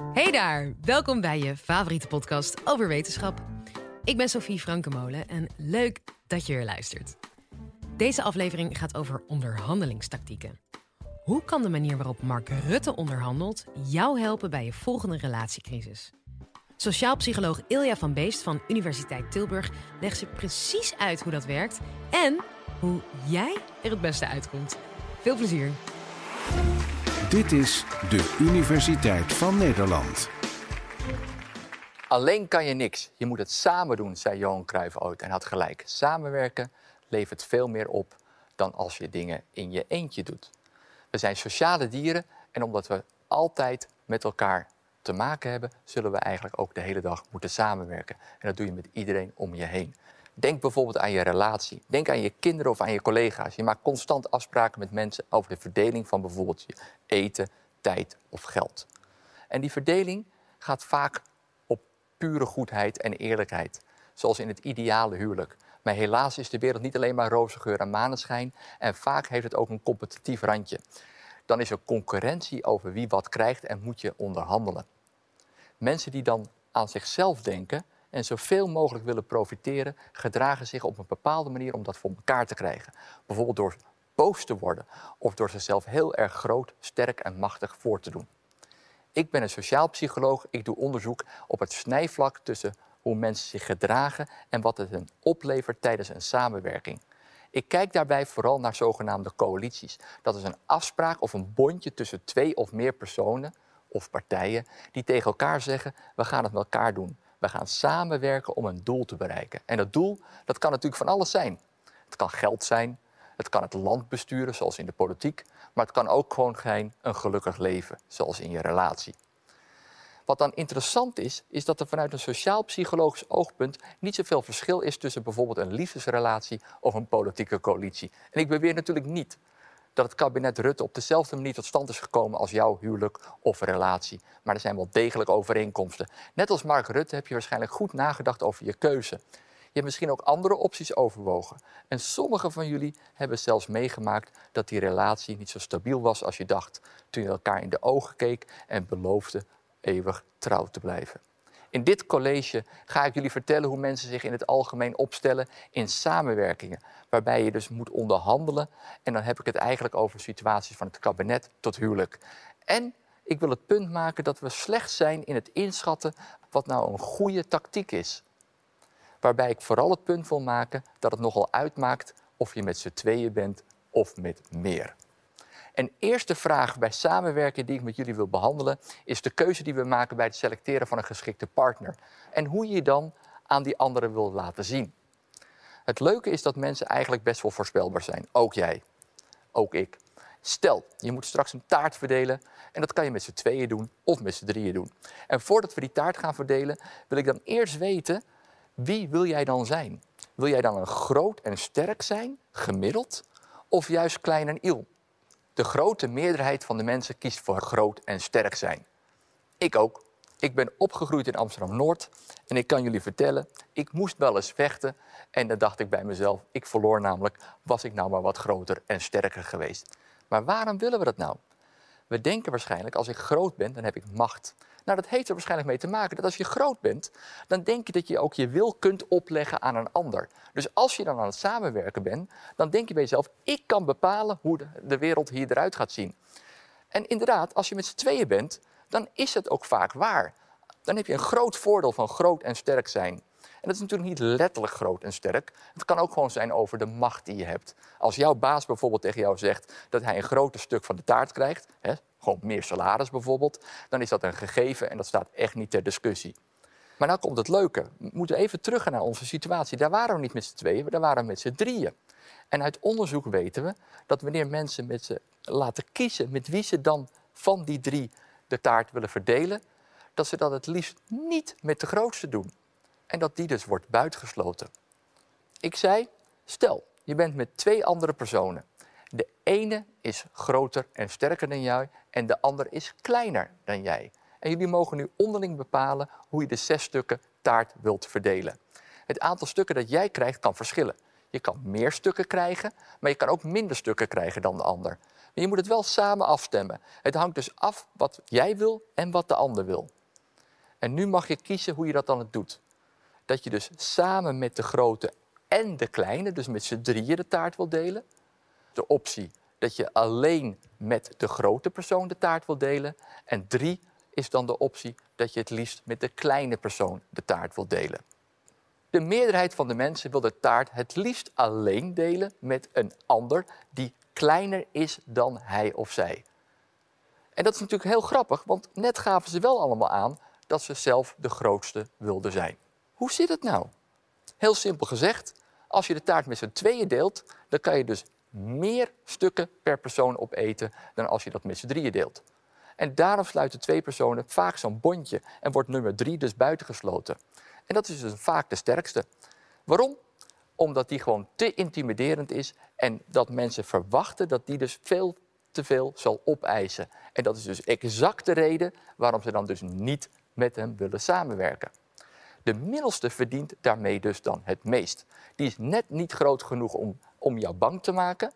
Hey daar, welkom bij je favoriete podcast over wetenschap. Ik ben Sophie Frankenmolen en leuk dat je weer luistert. Deze aflevering gaat over onderhandelingstactieken. Hoe kan de manier waarop Mark Rutte onderhandelt jou helpen bij je volgende relatiecrisis? Sociaal psycholoog Ilja van Beest van Universiteit Tilburg legt je precies uit hoe dat werkt en hoe jij er het beste uitkomt. Veel plezier! Dit is de Universiteit van Nederland. Alleen kan je niks. Je moet het samen doen, zei Johan Cruijff ooit en had gelijk. Samenwerken levert veel meer op dan als je dingen in je eentje doet. We zijn sociale dieren en omdat we altijd met elkaar te maken hebben, zullen we eigenlijk ook de hele dag moeten samenwerken. En dat doe je met iedereen om je heen. Denk bijvoorbeeld aan je relatie. Denk aan je kinderen of aan je collega's. Je maakt constant afspraken met mensen over de verdeling van bijvoorbeeld je eten, tijd of geld. En die verdeling gaat vaak op pure goedheid en eerlijkheid. Zoals in het ideale huwelijk. Maar helaas is de wereld niet alleen maar roze geur en maneschijn. En vaak heeft het ook een competitief randje. Dan is er concurrentie over wie wat krijgt en moet je onderhandelen. Mensen die dan aan zichzelf denken en zoveel mogelijk willen profiteren, gedragen zich op een bepaalde manier om dat voor elkaar te krijgen. Bijvoorbeeld door boos te worden of door zichzelf heel erg groot, sterk en machtig voor te doen. Ik ben een sociaal psycholoog. Ik doe onderzoek op het snijvlak tussen hoe mensen zich gedragen en wat het hen oplevert tijdens een samenwerking. Ik kijk daarbij vooral naar zogenaamde coalities. Dat is een afspraak of een bondje tussen 2 of meer personen of partijen die tegen elkaar zeggen: we gaan het met elkaar doen. We gaan samenwerken om een doel te bereiken. En dat doel, dat kan natuurlijk van alles zijn. Het kan geld zijn, het kan het land besturen, zoals in de politiek. Maar het kan ook gewoon zijn een gelukkig leven, zoals in je relatie. Wat dan interessant is dat er vanuit een sociaal-psychologisch oogpunt niet zoveel verschil is tussen bijvoorbeeld een liefdesrelatie of een politieke coalitie. En ik beweer natuurlijk niet dat het kabinet Rutte op dezelfde manier tot stand is gekomen als jouw huwelijk of relatie. Maar er zijn wel degelijk overeenkomsten. Net als Mark Rutte heb je waarschijnlijk goed nagedacht over je keuze. Je hebt misschien ook andere opties overwogen. En sommigen van jullie hebben zelfs meegemaakt dat die relatie niet zo stabiel was als je dacht, toen je elkaar in de ogen keek en beloofde eeuwig trouw te blijven. In dit college ga ik jullie vertellen hoe mensen zich in het algemeen opstellen in samenwerkingen, waarbij je dus moet onderhandelen. En dan heb ik het eigenlijk over situaties van het kabinet tot huwelijk. En ik wil het punt maken dat we slecht zijn in het inschatten wat nou een goede tactiek is. Waarbij ik vooral het punt wil maken dat het nogal uitmaakt of je met z'n tweeën bent of met meer. Een eerste vraag bij samenwerken die ik met jullie wil behandelen is de keuze die we maken bij het selecteren van een geschikte partner. En hoe je je dan aan die anderen wil laten zien. Het leuke is dat mensen eigenlijk best wel voorspelbaar zijn. Ook jij, ook ik. Stel, je moet straks een taart verdelen en dat kan je met z'n tweeën doen of met z'n drieën doen. En voordat we die taart gaan verdelen wil ik dan eerst weten, wie wil jij dan zijn? Wil jij dan een groot en sterk zijn, gemiddeld, of juist klein en iel? De grote meerderheid van de mensen kiest voor groot en sterk zijn. Ik ook. Ik ben opgegroeid in Amsterdam-Noord en ik kan jullie vertellen, ik moest wel eens vechten. En dan dacht ik bij mezelf, ik verloor namelijk, was ik nou maar wat groter en sterker geweest. Maar waarom willen we dat nou? We denken waarschijnlijk, als ik groot ben, dan heb ik macht. Nou, dat heeft er waarschijnlijk mee te maken dat als je groot bent, dan denk je dat je ook je wil kunt opleggen aan een ander. Dus als je dan aan het samenwerken bent, dan denk je bij jezelf, ik kan bepalen hoe de wereld hier eruit gaat zien. En inderdaad, als je met z'n tweeën bent, dan is het ook vaak waar. Dan heb je een groot voordeel van groot en sterk zijn. En dat is natuurlijk niet letterlijk groot en sterk. Het kan ook gewoon zijn over de macht die je hebt. Als jouw baas bijvoorbeeld tegen jou zegt dat hij een groter stuk van de taart krijgt, gewoon meer salaris bijvoorbeeld, dan is dat een gegeven en dat staat echt niet ter discussie. Maar nou komt het leuke. We moeten even terug naar onze situatie. Daar waren we niet met z'n tweeën, daar waren we met z'n drieën. En uit onderzoek weten we dat wanneer mensen met ze laten kiezen met wie ze dan van die 3 de taart willen verdelen, dat ze dat het liefst niet met de grootste doen. En dat die dus wordt buitengesloten. Ik zei, stel, je bent met 2 andere personen. De ene is groter en sterker dan jij en de ander is kleiner dan jij. En jullie mogen nu onderling bepalen hoe je de 6 stukken taart wilt verdelen. Het aantal stukken dat jij krijgt kan verschillen. Je kan meer stukken krijgen, maar je kan ook minder stukken krijgen dan de ander. Maar je moet het wel samen afstemmen. Het hangt dus af wat jij wil en wat de ander wil. En nu mag je kiezen hoe je dat dan doet. Dat je dus samen met de grote en de kleine, dus met z'n drieën de taart wil delen. De optie dat je alleen met de grote persoon de taart wil delen. En 3 is dan de optie dat je het liefst met de kleine persoon de taart wil delen. De meerderheid van de mensen wil de taart het liefst alleen delen met een ander die kleiner is dan hij of zij. En dat is natuurlijk heel grappig, want net gaven ze wel allemaal aan dat ze zelf de grootste wilden zijn. Hoe zit het nou? Heel simpel gezegd, als je de taart met z'n tweeën deelt, dan kan je dus meer stukken per persoon opeten dan als je dat met z'n drieën deelt. En daarom sluiten 2 personen vaak zo'n bondje en wordt nummer 3 dus buitengesloten. En dat is dus vaak de sterkste. Waarom? Omdat die gewoon te intimiderend is en dat mensen verwachten dat die dus veel te veel zal opeisen. En dat is dus exact de reden waarom ze dan dus niet met hem willen samenwerken. De middelste verdient daarmee dus dan het meest. Die is net niet groot genoeg om jou bang te maken,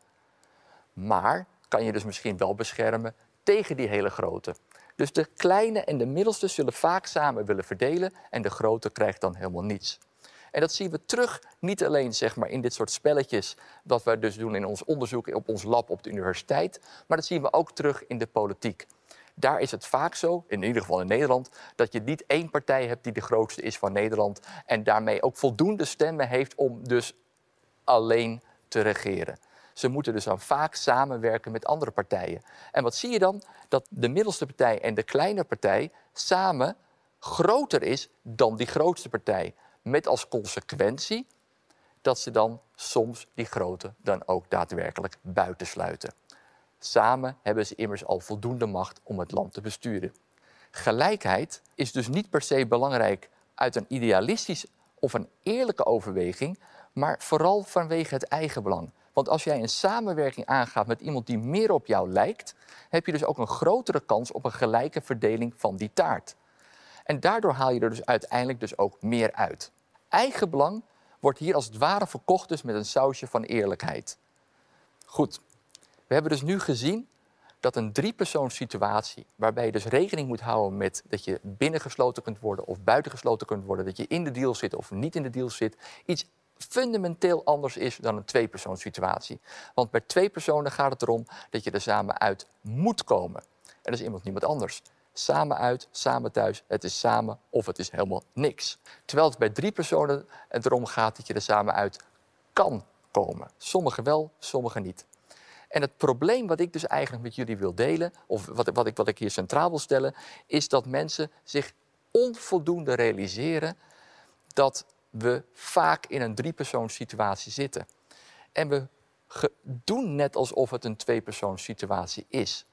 maar kan je dus misschien wel beschermen tegen die hele grote. Dus de kleine en de middelste zullen vaak samen willen verdelen en de grote krijgt dan helemaal niets. En dat zien we terug, niet alleen zeg maar, in dit soort spelletjes dat we dus doen in ons onderzoek op ons lab op de universiteit, maar dat zien we ook terug in de politiek. Daar is het vaak zo, in ieder geval in Nederland, dat je niet één partij hebt die de grootste is van Nederland en daarmee ook voldoende stemmen heeft om dus alleen te regeren. Ze moeten dus dan vaak samenwerken met andere partijen. En wat zie je dan? Dat de middelste partij en de kleine partij samen groter is dan die grootste partij. Met als consequentie dat ze dan soms die grote dan ook daadwerkelijk buitensluiten. Samen hebben ze immers al voldoende macht om het land te besturen. Gelijkheid is dus niet per se belangrijk uit een idealistisch of een eerlijke overweging, maar vooral vanwege het eigenbelang. Want als jij een samenwerking aangaat met iemand die meer op jou lijkt, heb je dus ook een grotere kans op een gelijke verdeling van die taart. En daardoor haal je er dus uiteindelijk dus ook meer uit. Eigenbelang wordt hier als het ware verkocht dus met een sausje van eerlijkheid. Goed, we hebben dus nu gezien dat een 3-persoonssituatie, waarbij je dus rekening moet houden met dat je binnengesloten kunt worden of buitengesloten kunt worden, dat je in de deal zit of niet in de deal zit, iets fundamenteel anders is dan een 2-persoonssituatie. Want bij 2 personen gaat het erom dat je er samen uit moet komen. En dat is iemand anders. Samen uit, samen thuis, het is samen of het is helemaal niks. Terwijl het bij 3 personen erom gaat dat je er samen uit kan komen. Sommigen wel, sommigen niet. En het probleem wat ik dus eigenlijk met jullie wil delen, of wat ik hier centraal wil stellen, is dat mensen zich onvoldoende realiseren dat we vaak in een 3-persoonssituatie zitten. En we doen net alsof het een 2-persoonssituatie is.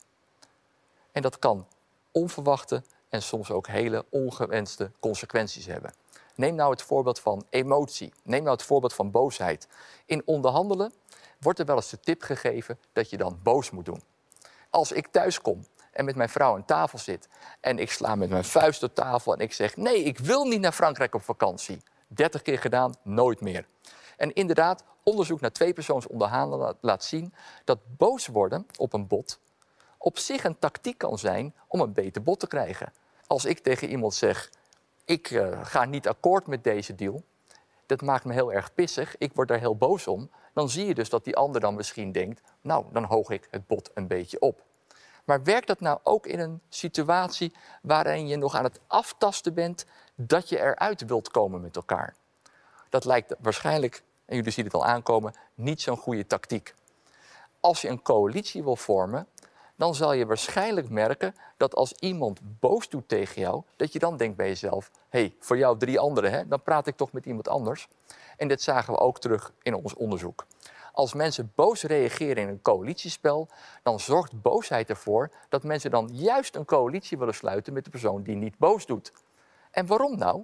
En dat kan onverwachte en soms ook hele ongewenste consequenties hebben. Neem nou het voorbeeld van emotie. Neem nou het voorbeeld van boosheid. In onderhandelen wordt er wel eens de tip gegeven dat je dan boos moet doen. Als ik thuis kom en met mijn vrouw aan tafel zit en ik sla met mijn vuist op tafel en ik zeg: nee, ik wil niet naar Frankrijk op vakantie. 30 keer gedaan, nooit meer. En inderdaad, onderzoek naar 2-persoonsonderhandelen laat zien dat boos worden op een bod op zich een tactiek kan zijn om een beter bod te krijgen. Als ik tegen iemand zeg: ik ga niet akkoord met deze deal, dat maakt me heel erg pissig, ik word daar heel boos om, dan zie je dus dat die ander dan misschien denkt: nou, dan hoog ik het bod een beetje op. Maar werkt dat nou ook in een situatie waarin je nog aan het aftasten bent dat je eruit wilt komen met elkaar? Dat lijkt waarschijnlijk, en jullie zien het al aankomen, niet zo'n goede tactiek. Als je een coalitie wil vormen, dan zal je waarschijnlijk merken dat als iemand boos doet tegen jou, dat je dan denkt bij jezelf: hé, voor jou 3 anderen, hè, dan praat ik toch met iemand anders. En dit zagen we ook terug in ons onderzoek. Als mensen boos reageren in een coalitiespel, dan zorgt boosheid ervoor dat mensen dan juist een coalitie willen sluiten met de persoon die niet boos doet. En waarom nou?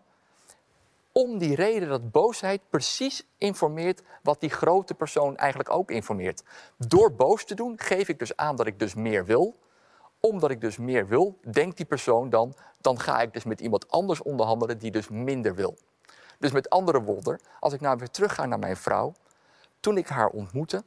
Om die reden dat boosheid precies informeert wat die grote persoon eigenlijk ook informeert. Door boos te doen geef ik dus aan dat ik dus meer wil. Omdat ik dus meer wil, denkt die persoon dan ga ik dus met iemand anders onderhandelen die dus minder wil. Dus met andere woorden, als ik nou weer terugga naar mijn vrouw, toen ik haar ontmoette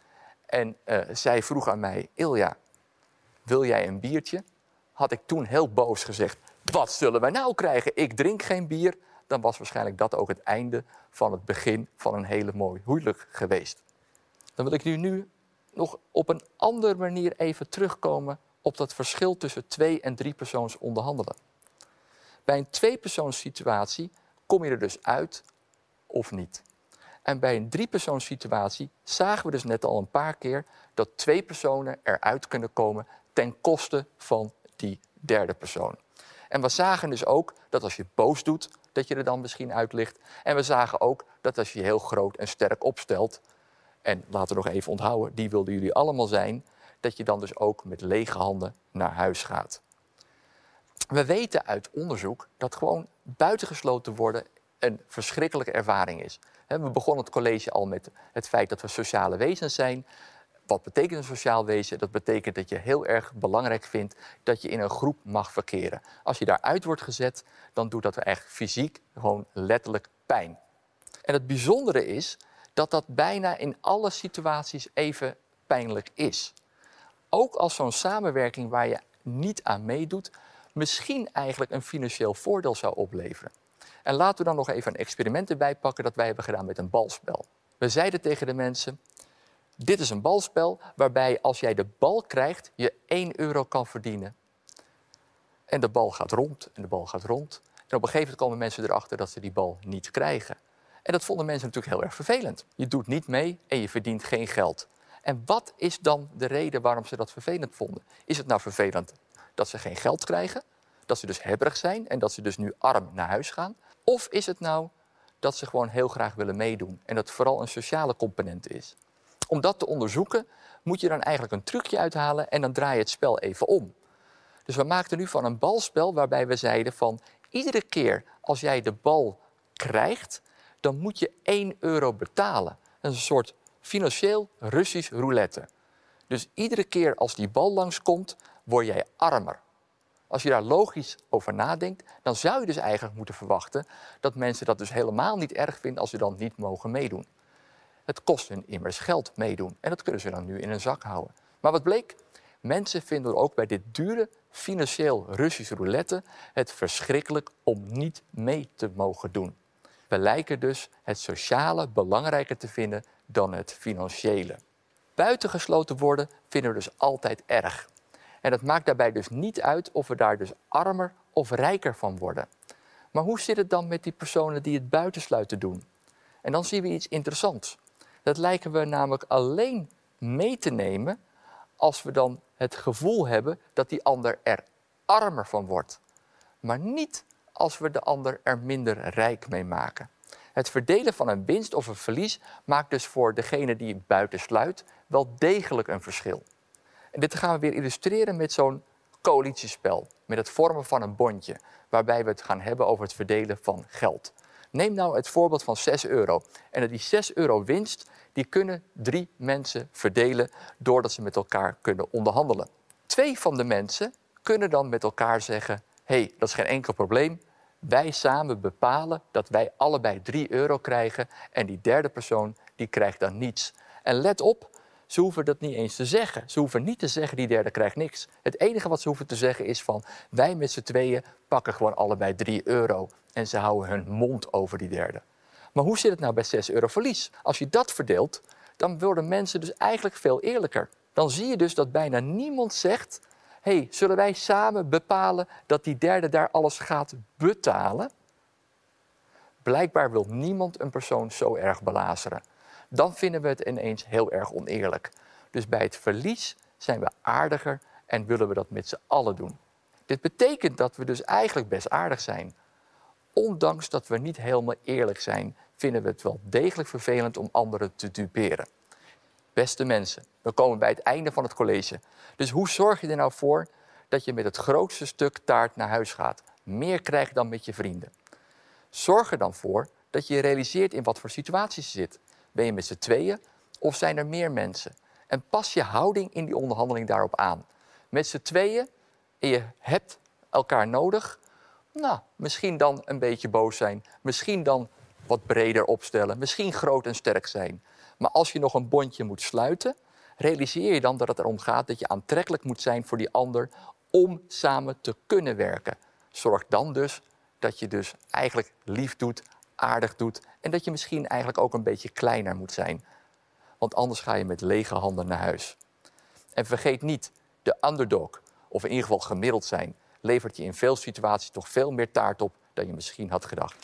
en zij vroeg aan mij: Ilja, wil jij een biertje? Had ik toen heel boos gezegd: wat zullen wij nou krijgen? Ik drink geen bier. Dan was waarschijnlijk dat ook het einde van het begin van een hele mooi huwelijk geweest. Dan wil ik nu nog op een andere manier even terugkomen op dat verschil tussen 2- en 3-persoons onderhandelen. Bij een 2-persoons-situatie kom je er dus uit of niet. En bij een 3-persoons-situatie zagen we dus net al een paar keer dat 2 personen eruit kunnen komen ten koste van die derde persoon. En we zagen dus ook dat als je boos doet, dat je er dan misschien uit ligt. En we zagen ook dat als je heel groot en sterk opstelt, en laten we nog even onthouden, die wilden jullie allemaal zijn, dat je dan dus ook met lege handen naar huis gaat. We weten uit onderzoek dat gewoon buitengesloten worden een verschrikkelijke ervaring is. We begonnen het college al met het feit dat we sociale wezens zijn. Wat betekent een sociaal wezen? Dat betekent dat je heel erg belangrijk vindt dat je in een groep mag verkeren. Als je daaruit wordt gezet, dan doet dat echt fysiek gewoon letterlijk pijn. En het bijzondere is dat dat bijna in alle situaties even pijnlijk is. Ook als zo'n samenwerking waar je niet aan meedoet, misschien eigenlijk een financieel voordeel zou opleveren. En laten we dan nog even een experiment erbij pakken dat wij hebben gedaan met een balspel. We zeiden tegen de mensen, dit is een balspel waarbij als jij de bal krijgt, je 1 euro kan verdienen. En de bal gaat rond en de bal gaat rond. En op een gegeven moment komen mensen erachter dat ze die bal niet krijgen. En dat vonden mensen natuurlijk heel erg vervelend. Je doet niet mee en je verdient geen geld. En wat is dan de reden waarom ze dat vervelend vonden? Is het nou vervelend dat ze geen geld krijgen? Dat ze dus hebberig zijn en dat ze dus nu arm naar huis gaan? Of is het nou dat ze gewoon heel graag willen meedoen en dat het vooral een sociale component is? Om dat te onderzoeken moet je dan eigenlijk een trucje uithalen en dan draai je het spel even om. Dus we maakten nu van een balspel waarbij we zeiden van iedere keer als jij de bal krijgt, dan moet je 1 euro betalen. Dat is een soort financieel Russisch roulette. Dus iedere keer als die bal langskomt, word jij armer. Als je daar logisch over nadenkt, dan zou je dus eigenlijk moeten verwachten dat mensen dat dus helemaal niet erg vinden als ze dan niet mogen meedoen. Het kost hun immers geld meedoen en dat kunnen ze dan nu in hun zak houden. Maar wat bleek? Mensen vinden ook bij dit dure financieel Russisch roulette het verschrikkelijk om niet mee te mogen doen. We lijken dus het sociale belangrijker te vinden dan het financiële. Buitengesloten worden vinden we dus altijd erg. En het maakt daarbij dus niet uit of we daar dus armer of rijker van worden. Maar hoe zit het dan met die personen die het buitensluiten doen? En dan zien we iets interessants. Dat lijken we namelijk alleen mee te nemen als we dan het gevoel hebben dat die ander er armer van wordt. Maar niet als we de ander er minder rijk mee maken. Het verdelen van een winst of een verlies maakt dus voor degene die het buitensluit wel degelijk een verschil. En dit gaan we weer illustreren met zo'n coalitiespel, met het vormen van een bondje, waarbij we het gaan hebben over het verdelen van geld. Neem nou het voorbeeld van 6 euro. En die 6 euro winst, die kunnen 3 mensen verdelen doordat ze met elkaar kunnen onderhandelen. 2 van de mensen kunnen dan met elkaar zeggen, hey, dat is geen enkel probleem. Wij samen bepalen dat wij allebei 3 euro krijgen en die derde persoon die krijgt dan niets. En let op, ze hoeven dat niet eens te zeggen. Ze hoeven niet te zeggen, die derde krijgt niks. Het enige wat ze hoeven te zeggen is van, wij met z'n tweeën pakken gewoon allebei 3 euro. En ze houden hun mond over die derde. Maar hoe zit het nou bij 6 euro verlies? Als je dat verdeelt, dan worden mensen dus eigenlijk veel eerlijker. Dan zie je dus dat bijna niemand zegt, hey, zullen wij samen bepalen dat die derde daar alles gaat betalen? Blijkbaar wil niemand een persoon zo erg belazeren. Dan vinden we het ineens heel erg oneerlijk. Dus bij het verlies zijn we aardiger en willen we dat met z'n allen doen. Dit betekent dat we dus eigenlijk best aardig zijn. Ondanks dat we niet helemaal eerlijk zijn, vinden we het wel degelijk vervelend om anderen te duperen. Beste mensen, we komen bij het einde van het college. Dus hoe zorg je er nou voor dat je met het grootste stuk taart naar huis gaat? Meer krijgt dan met je vrienden. Zorg er dan voor dat je realiseert in wat voor situaties je zit. Ben je met z'n tweeën of zijn er meer mensen? En pas je houding in die onderhandeling daarop aan. Met z'n tweeën en je hebt elkaar nodig. Nou, misschien dan een beetje boos zijn. Misschien dan wat breder opstellen. Misschien groot en sterk zijn. Maar als je nog een bondje moet sluiten, realiseer je dan dat het erom gaat dat je aantrekkelijk moet zijn voor die ander om samen te kunnen werken. Zorg dan dus dat je dus eigenlijk lief doet, aardig doet en dat je misschien eigenlijk ook een beetje kleiner moet zijn. Want anders ga je met lege handen naar huis. En vergeet niet, de underdog, of in ieder geval gemiddeld zijn, levert je in veel situaties toch veel meer taart op dan je misschien had gedacht.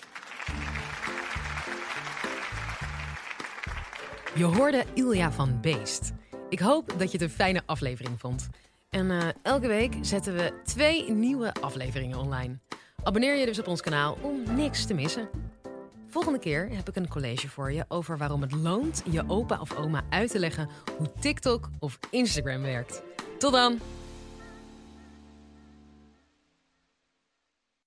Je hoorde Ilja van Beest. Ik hoop dat je het een fijne aflevering vond. En elke week zetten we 2 nieuwe afleveringen online. Abonneer je dus op ons kanaal om niks te missen. Volgende keer heb ik een college voor je over waarom het loont je opa of oma uit te leggen hoe TikTok of Instagram werkt. Tot dan!